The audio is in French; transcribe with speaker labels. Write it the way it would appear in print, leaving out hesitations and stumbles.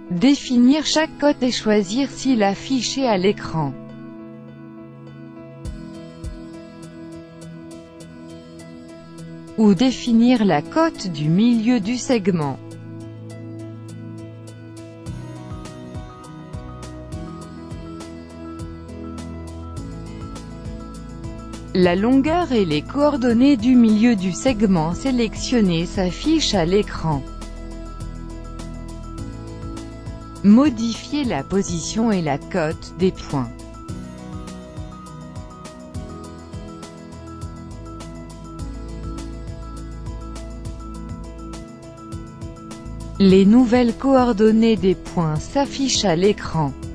Speaker 1: Définir chaque cote et choisir s'il affiché à l'écran. Ou définir la cote du milieu du segment. La longueur et les coordonnées du milieu du segment sélectionné s'affichent à l'écran. Modifier la position et la cote des points. Les nouvelles coordonnées des points s'affichent à l'écran.